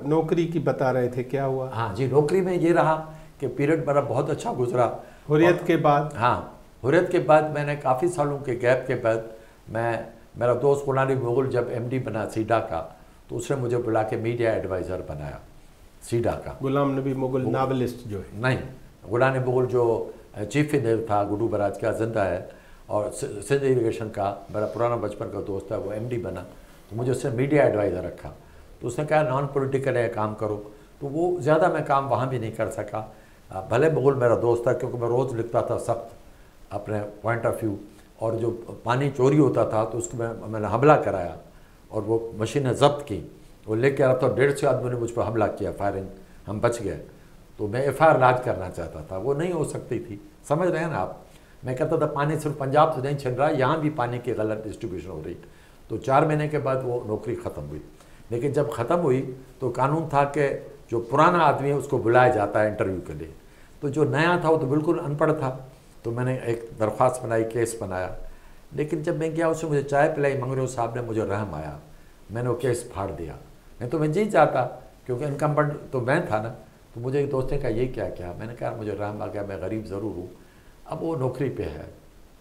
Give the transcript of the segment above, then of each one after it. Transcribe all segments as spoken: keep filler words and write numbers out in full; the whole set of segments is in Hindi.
नौकरी की बता रहे थे, क्या हुआ? हाँ जी, नौकरी में ये रहा कि पीरियड मेरा बहुत अच्छा गुजरा। हुर्रियत के बाद? हाँ, हुर्रियत के बाद मैंने काफ़ी सालों के गैप के बाद मैं मेरा दोस्त गुलाम नबी मुगल जब एमडी बना सीडा का, तो उसने मुझे बुला के मीडिया एडवाइज़र बनाया सीडा का। गुलाम नबी मुगल नावलिस्ट जो है? नहीं, गुलाम नबी मुगल जो चीफ इंजीनियर था गुड्डू बराज का, जिंदा है, और सिंध इरीगेशन का मेरा पुराना बचपन का दोस्त है, वो एमडी बना, तो मुझे उसने मीडिया एडवाइज़र रखा। तो उसने कहा नॉन पॉलिटिकल है, काम करो। तो वो ज़्यादा मैं काम वहाँ भी नहीं कर सका, भले मुगल मेरा दोस्त था, क्योंकि मैं रोज़ लिखता था सख्त अपने पॉइंट ऑफ व्यू, और जो पानी चोरी होता था तो उसको मैं मैंने हमला कराया और वो मशीनें जब्त की। वो लेके आ रहा था, डेढ़ सौ आदमियों ने मुझ पर हमला किया, फायरिंग, हम बच गए। तो मैं एफ आई आर लाज करना चाहता था, वो नहीं हो सकती थी, समझ रहे हैं ना आप। मैं कहता था पानी सिर्फ पंजाब से नहीं छिन रहा, यहाँ भी पानी की गलत डिस्ट्रीब्यूशन हो रही। तो चार महीने के बाद वो नौकरी ख़त्म हुई। लेकिन जब ख़त्म हुई तो कानून था कि जो पुराना आदमी है उसको बुलाया जाता है इंटरव्यू के लिए। तो जो नया था वो तो बिल्कुल अनपढ़ था। तो मैंने एक दरख्वास्त बनाई, केस बनाया। लेकिन जब मैं गया, उसने मुझे चाय पिलाई, मंगरू साहब ने, मुझे रहम आया, मैंने वो केस फाड़ दिया। नहीं तो मैं जीत जाता, क्योंकि इनकम्बेंट तो मैं था ना। तो मुझे एक दोस्त ने कहा ये क्या क्या, मैंने कहा मुझे रहम आ गया, मैं गरीब ज़रूर हूँ, अब वो नौकरी पे है,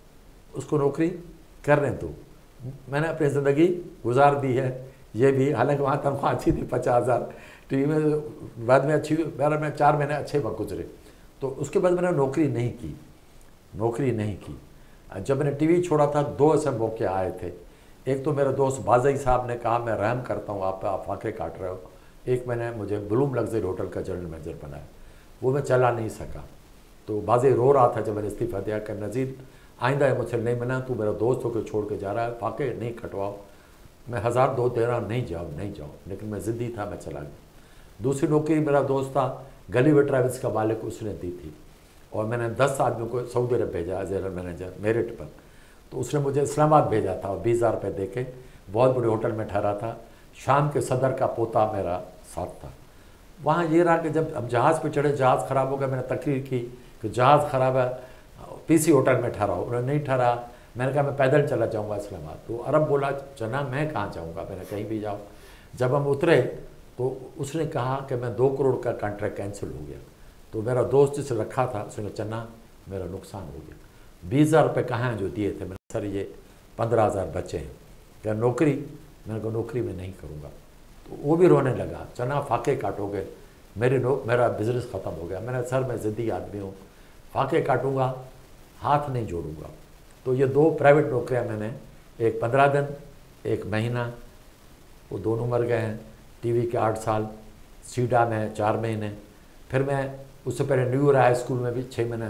उसको नौकरी करने दो। मैंने अपनी ज़िंदगी गुजार दी है, ये भी, हालांकि वहाँ तनख्वाह अच्छी थी, पचास हज़ार टी वी में बाद में अच्छी, मेरा में चार महीने अच्छे वक्त गुजरे। तो उसके बाद मैंने नौकरी नहीं की, नौकरी नहीं की। जब मैंने टीवी छोड़ा था, दो ऐसे मौके आए थे। एक तो मेरे दोस्त बाजई साहब ने कहा मैं रहम करता हूँ आप पे, आप फाके काट रहे हो। एक मैंने मुझे ब्लूम लग्जरी होटल का जनरल मैनेजर बनाया, वो मैं चला नहीं सका। तो बाजई रो रहा था जब मैंने इस्तीफ़ा दिया कि नज़ीर आइंदा मुझसे नहीं बना, तू मेरा दोस्त होकर छोड़ के जा रहा है, फाके नहीं कटवाओ। मैं हज़ार दो दे रहा, नहीं जाओ नहीं जाओ, लेकिन मैं ज़िद्दी था, मैं चला गया। दूसरी नौकरी मेरा दोस्त था गलीवर ट्रैवल्स का मालिक, उसने दी थी, और मैंने दस आदमियों को सऊदी अरब भेजा जनरल मैनेजर मेरिट पर। तो उसने मुझे इस्लामाबाद भेजा था, और बीस हज़ार रुपये दे के बहुत बड़े होटल में ठहरा था। शाम के सदर का पोता मेरा साथ था। वहाँ ये रहा कि जब हम जहाज़ पे चढ़े, जहाज़ ख़राब हो गया, मैंने तकरीर की कि जहाज़ ख़राब है, पीसी होटल में ठहरा। उन्होंने नहीं ठहरा, मैंने कहा मैं पैदल चला जाऊँगा इस्लामाबाद। तो अरब बोला चना मैं कहाँ जाऊँगा, मैंने कहीं भी जाओ। जब हम उतरे तो उसने कहा कि मैं दो करोड़ का कॉन्ट्रैक्ट कैंसिल हो गया। तो मेरा दोस्त जिसे रखा था उसने चन्ना मेरा नुकसान हो गया, बीस हज़ार रुपये कहाँ हैं जो दिए थे। मैंने सर ये पंद्रह हज़ार बचे हैं, क्या नौकरी? मैंने कहा नौकरी में नहीं करूँगा। तो वो भी रोने लगा, चना फाके काटोगे, मेरी नो मेरा बिज़नेस ख़त्म हो गया। मैंने सर मैं ज़िद्दी आदमी हूँ, फाके काटूँगा, हाथ नहीं जोड़ूँगा। तो ये दो प्राइवेट नौकरियाँ मैंने, एक पंद्रह दिन एक महीना, वो दोनों मर गए हैं। टीवी के आठ साल, सीडा में चार महीने, फिर मैं उससे पहले न्यू हाई स्कूल में भी छः महीने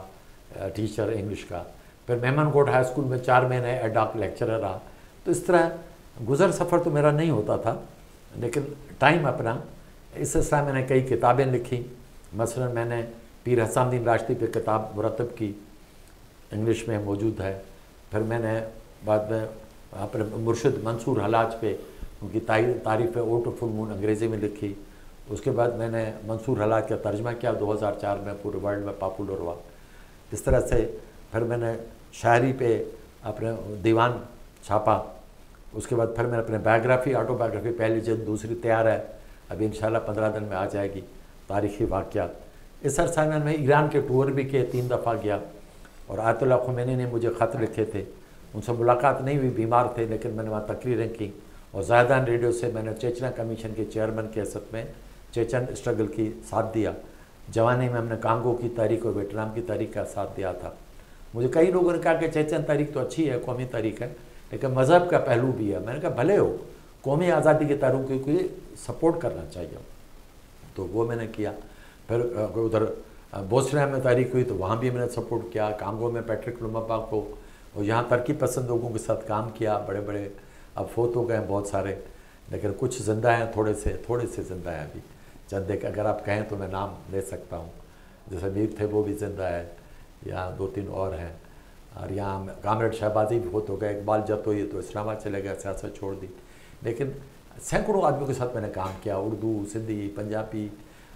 रहा टीचर इंग्लिश का, फिर मेमनकोट हाई स्कूल में चार महीने एडॉक लेक्चरर रहा। तो इस तरह गुज़र सफ़र तो मेरा नहीं होता था, लेकिन टाइम अपना। इस सिलसिले मैंने कई किताबें लिखी। मसलन मैंने पीर हसानुद्दीन राश्ती पे किताब मुरतब की, इंग्लिश में मौजूद है। फिर मैंने बाद में अपने मुर्शिद मंसूर हलाज पे उनकी तारीफ़ है ओट फुल मून अंग्रेज़ी में लिखी। उसके बाद मैंने मंसूर हलाज का तर्जमा किया, दो हज़ार चार में पूरे वर्ल्ड में पॉपुलर हुआ। इस तरह से फिर मैंने शायरी पे अपने दीवान छापा। उसके बाद फिर मैंने अपने बायोग्राफ़ी, ऑटोबायोग्राफ़ी, पहली जल्द, दूसरी तैयार है, अभी इंशाल्लाह पंद्रह दिन में आ जाएगी, तारीख़ी वाक़यात। इस अरसा में मैं ईरान के टूर भी किए, तीन दफ़ा गया। और आयतुल्लाह खुमैनी ने मुझे ख़त लिखे थे, उनसे मुलाकात नहीं हुई, बीमार थे, लेकिन मैंने वहाँ तकरीरें की। और ज़ायदान रेडियो से मैंने चेचना कमीशन के चेयरमैन की हैसियत में चेचन स्ट्रगल की साथ दिया। जवानी में हमने कांगो की तारीख और वियतनाम की तारीख का साथ दिया था। मुझे कई लोगों ने कहा कि चेचन तारीख तो अच्छी है, कौमी तारीख है, लेकिन मज़हब का पहलू भी है। मैंने कहा भले हो, कौमी आज़ादी की तारीख को सपोर्ट करना चाहिए, तो वो मैंने किया। फिर उधर बोस्निया में तारीख हुई तो वहाँ भी मैंने सपोर्ट किया। कांगो में पैट्रिक लुमुम्बा को, और यहाँ तरक्की पसंद लोगों के साथ काम किया। बड़े बड़े अब फोत हो गए बहुत सारे, लेकिन कुछ ज़िंदा हैं, थोड़े से थोड़े से ज़िंदा हैं अभी। चंद एक अगर आप कहें तो मैं नाम ले सकता हूँ, जैसे मीर थे वो भी ज़िंदा है, यहाँ दो तीन और हैं। और यहाँ कामरेड शहबाजी भी बहुत हो गए, इकबाल जतोई तो इस्लामाबाद चले गए, सियासत छोड़ दी। लेकिन सैकड़ों आदमियों के साथ मैंने काम किया, उर्दू, सिंधी, पंजाबी,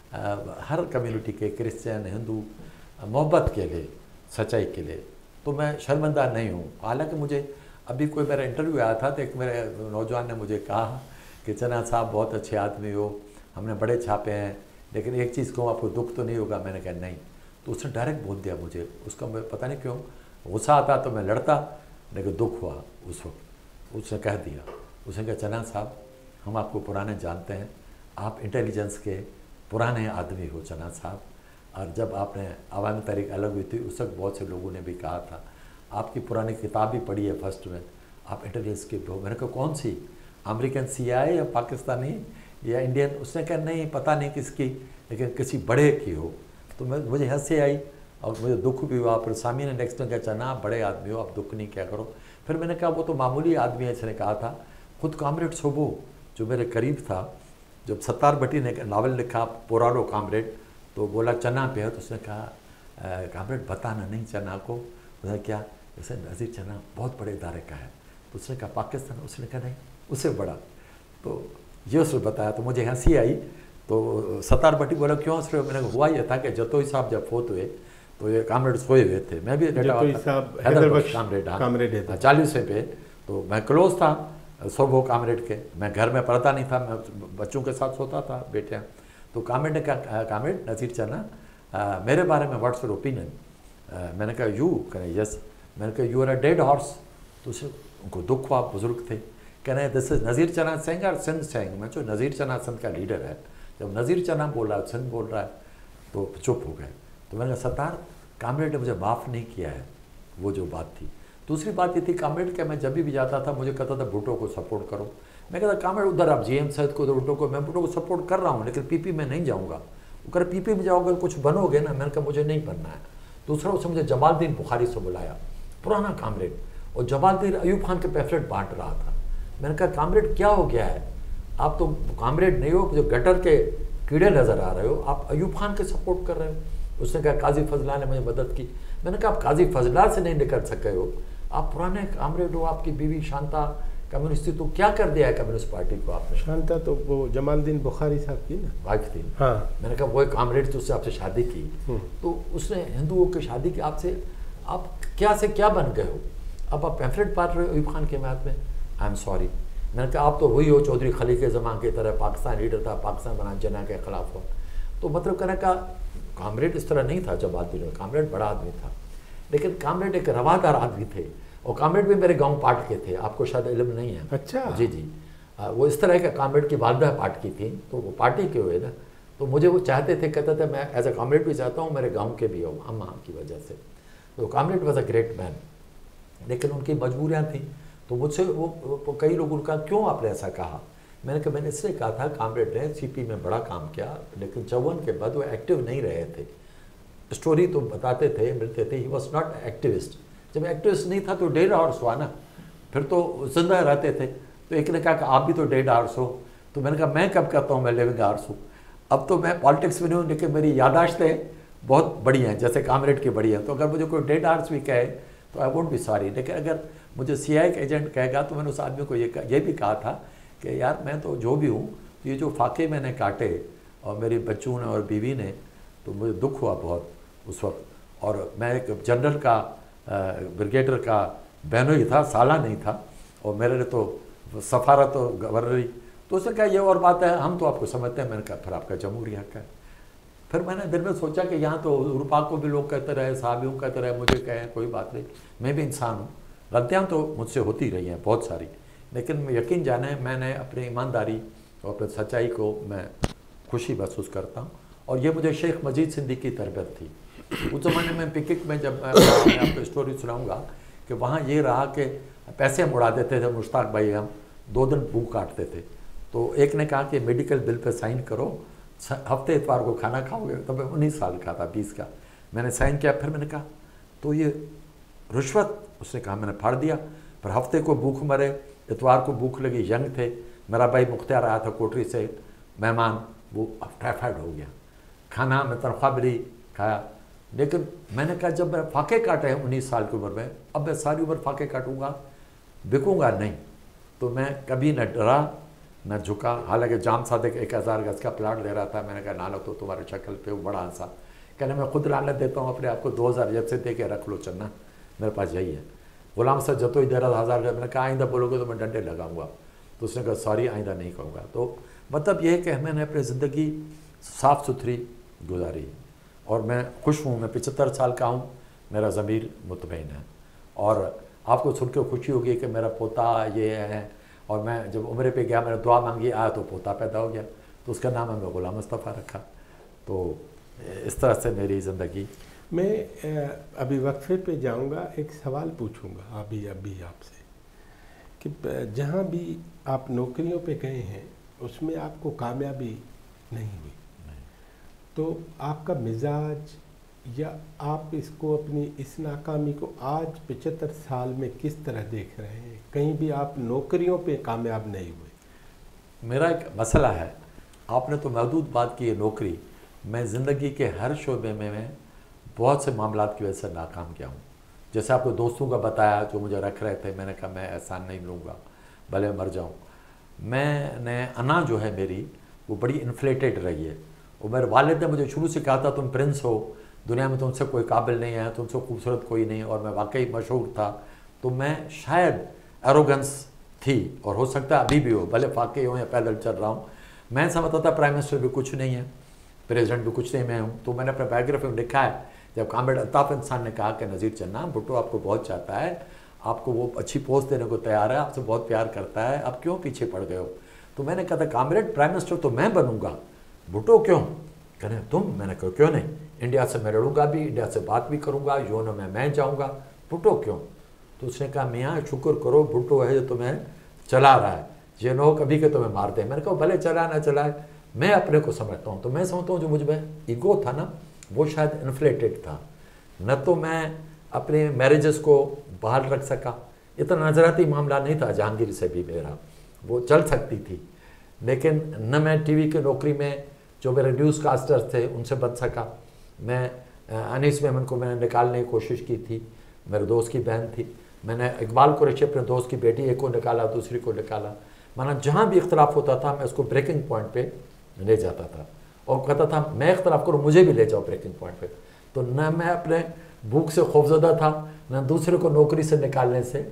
हर कम्युनिटी के, क्रिश्चियन, हिंदू, मोहब्बत के लिए, सच्चाई के लिए। तो मैं शर्मिंदा नहीं हूँ। हालांकि मुझे अभी कोई मेरा इंटरव्यू आया था तो एक मेरे नौजवान ने मुझे कहा कि चना साहब बहुत अच्छे आदमी हो, हमने बड़े छापे हैं, लेकिन एक चीज़ कहूँ आपको दुख तो नहीं होगा। मैंने कहा नहीं। तो उसने डायरेक्ट बोल दिया मुझे, उसका मैं पता नहीं क्यों गुस्सा आता तो मैं लड़ता, लेकिन दुख हुआ उस वक्त। उसने कह दिया, उसने कहा चन्ना साहब हम आपको पुराने जानते हैं, आप इंटेलिजेंस के पुराने आदमी हो चन्ना साहब, और जब आपने आवामी तारीख अलग हुई थी उस वक्त बहुत से लोगों ने भी कहा था, आपकी पुरानी किताब भी पढ़ी है फर्स्ट में, आप इंटेलिजेंस के हो। मैंने कहा कौन सी, अमेरिकन सी आई ए या पाकिस्तानी या इंडियन? उसने कहा नहीं पता नहीं किसकी, लेकिन किसी बड़े की हो। तो मैं मुझे हंसी आई और मुझे दुख भी हुआ। फिर सामी ने नेक्स्ट में कहा चना आप बड़े आदमी हो, आप दुख नहीं क्या करो। फिर मैंने कहा वो तो मामूली आदमी है। इसने कहा था खुद कामरेड सोबो जो मेरे करीब था, जब सत्तार भट्टी ने नावल लिखा पुरानो कामरेड, तो बोला चना पे है, तो उसने कहा कामरेड बताना नहीं चना को। उसने क्या, जैसे नज़ीर चना बहुत बड़े इदारे का है। तो उसने कहा पाकिस्तान, उसने कहा नहीं उससे बड़ा। तो ये उसने बताया तो मुझे हंसी आई। तो सत्तार भट्टी बोला क्यों हंस रहे हो? मैंने हुआ ये था कि जतोई साहब जब फोत हुए तो ये कामरेड सोए हुए थे, मैं भी लेटा हुआ था, कामरेड हाँ चालीसवें पे। तो मैं क्लोज था सोबो कामरेड के, मैं घर में पढ़ता नहीं था, मैं बच्चों के साथ सोता था बेटियाँ। तो कामरेड ने कहा कामरेड नज़ीर चना मेरे बारे में व्हाट्स योर ओपिनियन? मैंने कहा यू, कह यस। मैंने कहा you are a dead horse. तो उसे उनको दुख हुआ, बुजुर्ग थे, कह रहे दिस इज नज़ीर चना सिंह और सिंध सिंह। मैं जो नज़ीर चना सिंध का लीडर है, जब नज़ीर चना बोल रहा है सिंध बोल रहा है तो चुप हो गए। तो मैंने कहा सत्तार कामरेड ने मुझे माफ़ नहीं किया है, वो जो बात थी। दूसरी बात ये थी कामरेड के मैं जब भी जाता था मुझे कहता था भुट्टो को सपोर्ट करो। मैं कहता कामरेड उधर आप जी एम सैद को, उधर भुट्टो को, मैं भुट्टो को सपोर्ट कर रहा हूँ लेकिन पीपी में नहीं जाऊँगा। वो कह पीपी में जाओगे कुछ बनोगे ना। मैंने कहा मुझे नहीं बनना है। दूसरा उसने मुझे जमालुद्दीन बुखारी से बुलाया, पुराना कामरेड, और जमालुद्दीन अयूब खान के पैफलेट बांट रहा था। मैंने कहा कामरेड क्या हो गया है, आप तो कामरेड नहीं हो, जो गटर के कीड़े नज़र आ रहे हो, आप अयूब खान के सपोर्ट कर रहे हो। उसने कहा काजी फजला ने मुझे मदद की। मैंने कहा आप काजी फजला से नहीं निकल सके हो, आप पुराने कामरेड हो, आपकी बीवी शांता कम्युनिस्ट थी, तो क्या कर दिया है कम्युनिस्ट पार्टी को आपने? शांता तो वो जमालुद्दीन बुखारी साहब की ना वाइफ थी। हाँ। मैंने कहा वो कामरेड तो उससे आपसे शादी की, तो उसने हिंदुओं की शादी की आपसे, आप क्या से क्या बन गए हो? अब आप पैम्फलेट बांट रहे हो अयूब खान के बात में। I am sorry. मैंने कहा आप तो वही हो चौधरी खली के ज़मान की तरह, पाकिस्तान लीडर था, पाकिस्तान बना जना के खिलाफ हो। तो मतलब कहने का कामरेड इस तरह नहीं था जमालुद्दीन, कामरेड बड़ा आदमी था, लेकिन कामरेड एक रवादार आदमी थे। और कामरेड भी मेरे गांव पाट के थे, आपको शायद इल्म नहीं है। अच्छा। जी जी आ, वो इस तरह के कामरेड की वालदा पाट की थी, तो वो पार्टी के हुए ना, तो मुझे वो चाहते थे, कहते थे मैं एज ए कामरेड भी चाहता हूँ मेरे गाँव के भी हो अम्मा की वजह से। तो comrade was a great man, लेकिन उनकी मजबूरियाँ थी। तो मुझसे वो, वो कई लोगों ने कहा क्यों आपने ऐसा कहा? मैंने कहा मैंने इसलिए कहा था कामरेड ने सीपी में बड़ा काम किया, लेकिन चौवन के बाद वो एक्टिव नहीं रहे थे। स्टोरी तो बताते थे, मिलते थे, ही वॉज नॉट एक्टिविस्ट। जब एक्टिविस्ट नहीं था तो डेड आवर्स हुआ ना, फिर तो जिंदा रहते थे। तो एक ने कहा कि आप भी तो डेड आवर्स हो। तो मैंने कहा मैं कब कहता हूँ मैं लिविंग आवर्स हूँ? अब तो मैं पॉलिटिक्स में नहीं हूँ, लेकिन मेरी यादाश्तें बहुत बड़ी हैं, जैसे कामरेड की बड़ी हैं। तो अगर मुझे कोई डेड आवर्स भी कहे तो आई वोंट बी सॉरी। लेकिन अगर मुझे सी आई का एजेंट कहेगा तो मैंने उस आदमी को ये ये भी कहा था कि यार मैं तो जो भी हूँ, ये जो फाके मैंने काटे और मेरे बच्चों ने और बीवी ने, तो मुझे दुख हुआ बहुत उस वक्त। और मैं एक जनरल का ब्रिगेडियर का बहनों ही था, साला नहीं था, और मेरे लिए तो सफारत और गवर्नरी। तो उसने कहा ये और बात है, हम तो आपको समझते हैं। मैंने कहा फिर आपका जमहूरी हक है। फिर मैंने दिल में सोचा कि यहाँ तो उर्फा को भी लोग कहते रहे, साहबियों कहते रहे, मुझे कहें कोई बात नहीं, मैं भी इंसान हूँ, गलतियाँ तो मुझसे होती रही हैं बहुत सारी, लेकिन यकीन जाने मैंने अपनी ईमानदारी और अपनी सच्चाई को मैं खुशी महसूस करता हूँ। और ये मुझे शेख मजीद सिंधी की तरबियत थी। उस ज़माने में पिकिक में जब मैं आपको स्टोरी सुनाऊँगा कि वहाँ ये रहा कि पैसे हम उड़ा देते थे, मुश्ताक भाई हम दो दिन भूख काटते थे। तो एक ने कहा कि मेडिकल बिल पे साइन करो, हफ्ते इतवार को खाना खाओगे। तब मैं उन्नीस साल का था, बीस का। मैंने साइन किया। फिर मैंने कहा तो ये रिश्वत? उसने कहा मैंने फाड़ दिया। फिर हफ्ते को भूख मरे, इतवार को भूख लगी, यंग थे, मेरा भाई मुख्तियार आया था कोटरी से मेहमान, वो टाइफाइड हो गया, खाना में तनख्वाह मिली, खाया। लेकिन मैंने कहा जब मैं फाके काटे हैं उन्नीस साल की उम्र में, अब मैं सारी उम्र फाके काटूंगा, बिकूंगा नहीं। तो मैं कभी न डरा न झुका। हालांकि जाम सादिक एक हज़ार गज का प्लाट ले रहा था। मैंने कहा नालो तो तुम्हारे शक्ल पे वो बड़ा हंसा, कहने मैं खुद लानत देता हूँ अपने आप को, दो हज़ार जब से दे के रख लो चन्ना, मेरे पास यही है। गुलाम साहब जतो ही दे रहा हज़ार गज, मैंने कहा आइंदा बोलोगे तो मैं डंडे लगाऊंगा। तो उसने कहा सॉरी आइंदा नहीं कहूँगा। तो मतलब ये है कि मैंने अपनी ज़िंदगी साफ़ सुथरी गुजारी और मैं खुश हूँ। मैं पचहत्तर साल का हूँ, मेरा ज़मीर मुतमईन है। और आपको सुन के खुशी होगी कि मेरा पोता ये है, और मैं जब उम्र पे गया मैंने दुआ मांगी, आया तो पोता पैदा हो गया, तो उसका नाम हमने गुलाम मुस्तफ़ा रखा। तो इस तरह से मेरी ज़िंदगी। मैं अभी वक्फे पे जाऊंगा, एक सवाल पूछूंगा अभी अभी आपसे कि जहाँ भी आप नौकरियों पे गए हैं उसमें आपको कामयाबी नहीं हुई, नहीं। तो आपका मिजाज या आप इसको अपनी इस नाकामी को आज पचहत्तर साल में किस तरह देख रहे हैं? कहीं भी आप नौकरियों पे कामयाब नहीं हुए। मेरा एक मसला है, आपने तो महदूद बात की है नौकरी, मैं ज़िंदगी के हर शोबे में मैं बहुत से मामलात की वजह से नाकाम किया हूँ। जैसे आपको दोस्तों का बताया जो मुझे रख रहे थे, मैंने कहा मैं एहसान नहीं लूँगा भले मर जाऊँ। मैंने अना जो है मेरी वो बड़ी इन्फ्लेटेड रही है। और मेरे वालिद ने मुझे शुरू से कहा था तुम प्रिंस हो, दुनिया में तुमसे कोई काबिल नहीं है, तुमसे खूबसूरत कोई नहीं, और मैं वाकई मशहूर था। तो मैं शायद एरोगेंस थी, और हो सकता है अभी भी हो, भले फाके हो या पैदल चल रहा हूँ। मैं समझता था प्राइम मिनिस्टर भी कुछ नहीं है, प्रेसिडेंट भी कुछ नहीं मैं हूँ। तो मैंने अपने बायोग्राफी में लिखा है, जब कामरेड अल्ताफ़ इंसान ने कहा कि नज़ीर चन्ना भुट्टो आपको बहुत चाहता है, आपको वो अच्छी पोस्ट देने को तैयार है, आपसे बहुत प्यार करता है, आप क्यों पीछे पड़ गए हो? तो मैंने कहा था कामरेड प्राइम मिनिस्टर तो मैं बनूंगा, भुट्टो क्यों? कहने तुम? मैंने कहा क्यों नहीं, इंडिया से मैं लड़ूंगा भी, इंडिया से बात भी करूंगा, यूएनओ में मैं जाऊंगा, भुट्टो क्यों? तो उसने कहा मियाँ शुक्र करो भुट्टो है जो तुम्हें चला रहा है, ये नो कभी के तुम्हें मार दे। मैंने कहा भले चला ना चलाए, मैं अपने को समझता हूँ। तो मैं समझता हूँ जो मुझ में ईगो था ना वो शायद इन्फ्लेटेड था, न तो मैं अपने मैरिजेस को बहाल रख सका, इतना नजराती मामला नहीं था जहांगीर से भी मेरा, वो चल सकती थी, लेकिन न मैं टीवी की नौकरी में जो मेरे न्यूज़ कास्टर्स थे उनसे बच सका। मैं अनीस मेमन को मैंने निकालने की कोशिश की थी, मेरे दोस्त की बहन थी, मैंने इकबाल कुरैशी अपने दोस्त की बेटी एक को निकाला, दूसरी को निकाला, माना जहाँ भी इख्तलाफ होता था मैं उसको ब्रेकिंग पॉइंट पे ले जाता था और कहता था मैं इख्तलाफ करूँ मुझे भी ले जाओ ब्रेकिंग पॉइंट पे। तो न मैं अपने भूख से खौफजदा था, न दूसरे को नौकरी से निकालने से।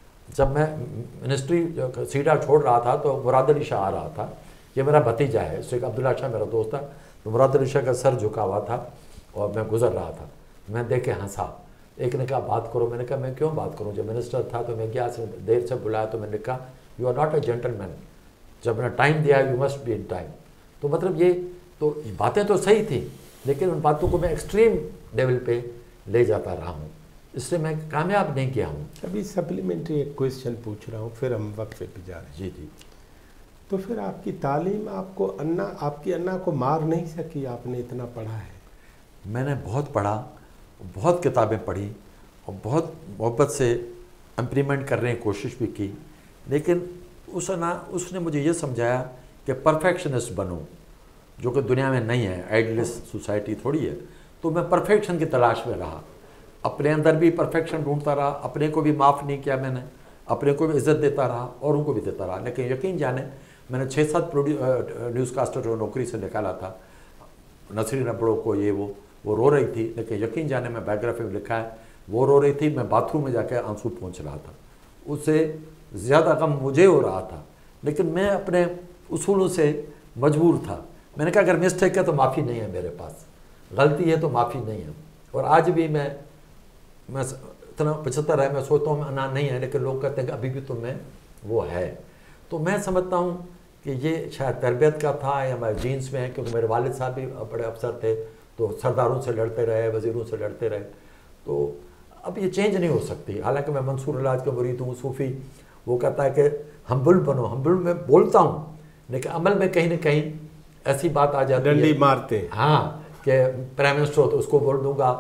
जब मैं मिनिस्ट्री सीटा छोड़ रहा था तो मुराद अली शाह आ रहा था, ये मेरा भतीजा है, शेख अब्दुल्ला शाह मेरा दोस्त था। तो मुराद अली शाह का सर झुका हुआ था और मैं गुजर रहा था, मैं देख के हंसा। एक ने कहा बात करो, मैंने कहा मैं क्यों बात करूं, जब मिनिस्टर था तो मैं गया, देर से बुलाया तो मैंने कहा you are not a gentleman, जब मैंने टाइम दिया you must be in time. तो मतलब ये तो बातें तो सही थी, लेकिन उन बातों को मैं एक्सट्रीम लेवल पे ले जाता रहा हूँ, इसलिए मैं कामयाब नहीं किया हूँ। अभी सप्लीमेंट्री एक क्वेश्चन पूछ रहा हूँ, फिर हम वक्फे पे जा रहे हैं। जी जी। तो फिर आपकी तालीम आपको अन्ना आपकी अन्ना को मार नहीं सकी, आपने इतना पढ़ा है? मैंने बहुत पढ़ा, बहुत किताबें पढ़ी और बहुत मोहब्बत से इम्प्लीमेंट करने की कोशिश भी की, लेकिन उस ना उसने मुझे ये समझाया कि परफेक्शनिस्ट बनो, जो कि दुनिया में नहीं है, आइडियलिस्ट सोसाइटी थोड़ी है। तो मैं परफेक्शन की तलाश में रहा, अपने अंदर भी परफेक्शन ढूंढता रहा, अपने को भी माफ़ नहीं किया मैंने, अपने को भी इज्जत देता रहा और उनको भी देता रहा। लेकिन यकीन जाने मैंने छः सात प्रोड्यू न्यूज़ कास्टर को नौकरी से निकाला था, नसरीन अबड़ो को, ये वो वो रो रही थी, लेकिन यकीन जाने मैं बायोग्राफी में लिखा है वो रो रही थी, मैं बाथरूम में जाकर आंसू पहुँच रहा था, उससे ज़्यादा गम मुझे हो रहा था, लेकिन मैं अपने उसूलों से मजबूर था। मैंने कहा अगर मिस्टेक है तो माफ़ी नहीं है मेरे पास, गलती है तो माफ़ी नहीं है। और आज भी मैं मैं इतना पचहत्तर है, मैं सोचता हूँ मैं अना नहीं है, लेकिन लोग कहते हैं कि अभी भी तो मैं वो है। तो मैं समझता हूँ कि ये शायद तरबियत का था या मेरे जीन्स में है, क्योंकि मेरे वालिद साहब भी बड़े अफसर थे, तो सरदारों से लड़ते रहे, वज़ीरों से लड़ते रहे। तो अब ये चेंज नहीं हो सकती। हालांकि मैं मंसूर इलाज का मुरीद हूँ, सूफ़ी, वो कहता है कि हम्बल बनो, हम्बल में बोलता हूँ, लेकिन अमल में कहीं ना कहीं ऐसी बात आ जाती है, डंडी मारते। हाँ, कि प्राइम मिनिस्टर हो तो उसको बोल दूंगा,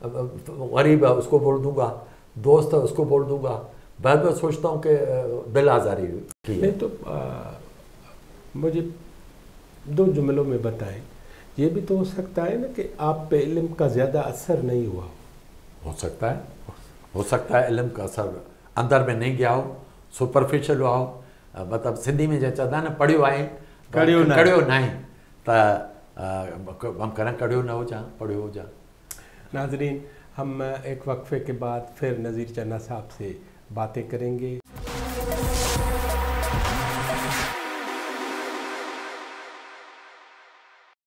गरीब है उसको बोल दूंगा, दोस्त है उसको बोल दूंगा। बाद में सोचता हूँ कि दिल आज़ारी की है। नहीं तो आ, मुझे दो जुमलों में बताएं, ये भी तो हो सकता है ना कि आप पे इल्म का ज़्यादा असर नहीं हुआ हो सकता है, हो सकता है इल्म का असर अंदर में नहीं गया हो, सुपरफिशियल हुआ हो। मतलब सिंधी में जो चवंदा न पढ़ियो आहे कड़ियो न कड़ियो न आहे, त हम करें कड़ियो न हो जा, पढ़ियो हो जा। नाजरीन, हम एक वक्फे के बाद फिर नज़ीर चन्ना साहब से बातें करेंगे।